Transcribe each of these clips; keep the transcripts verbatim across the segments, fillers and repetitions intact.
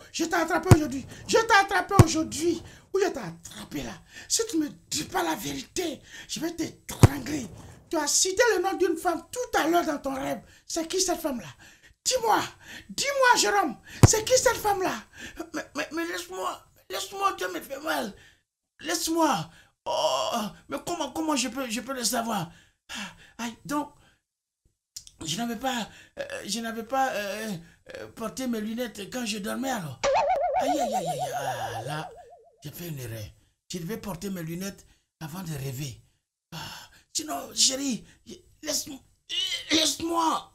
je t'ai attrapé aujourd'hui. Je t'ai attrapé aujourd'hui. Où je t'ai attrapé là? Si tu ne me dis pas la vérité, je vais t'étrangler. Tu as cité le nom d'une femme tout à l'heure dans ton rêve. C'est qui cette femme-là? Dis-moi, dis-moi Jérôme, c'est qui cette femme-là? Mais, mais, mais laisse-moi, laisse-moi, Dieu me fait mal. Laisse-moi. Oh, mais comment, comment je peux, je peux le savoir? Aïe, donc, je n'avais pas, euh, je n'avais pas euh, euh, porté mes lunettes quand je dormais alors. Aïe, aïe, aïe, aïe, ah, là, j'ai fait une erreur. Je devais porter mes lunettes avant de rêver. Ah, sinon, chérie, laisse-moi, laisse-moi.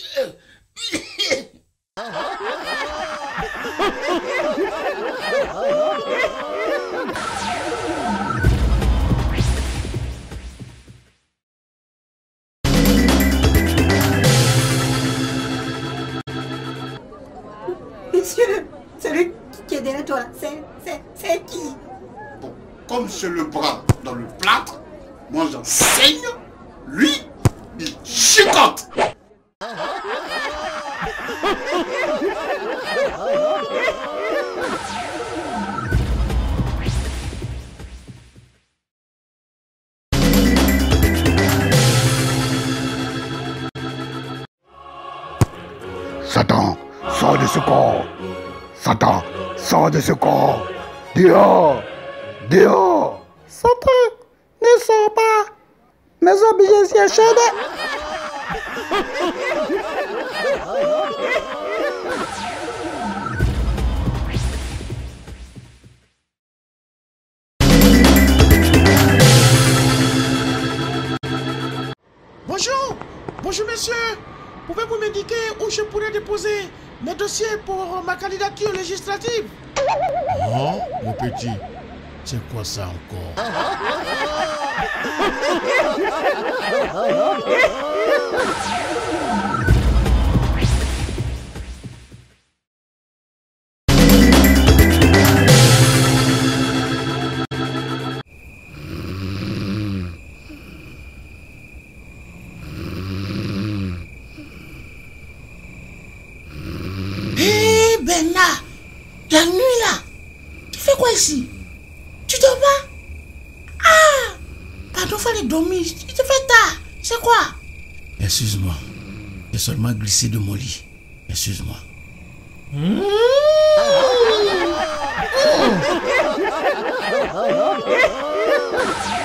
Monsieur, celui qui est derrière toi, c'est, c'est, c'est qui? Bon, comme c'est le bras dans le plâtre, moi j'enseigne, lui, il chicote. Satan, sors de ce corps. Satan, sors de ce corps. Dehors, dehors. Satan, ne sors pas. Mes objets sont chauds. Bonjour, bonjour monsieur. Pouvez-vous m'indiquer où je pourrais déposer mes dossiers pour ma candidature législative? Oh, mon petit, c'est quoi ça encore? Bernard, la nuit là, tu fais quoi ici? Tu dors pas? Ah, pardon, fallait dormir, il te fait tard, c'est quoi? Excuse-moi, j'ai seulement glissé de mon lit, excuse-moi. Mmh. Mmh.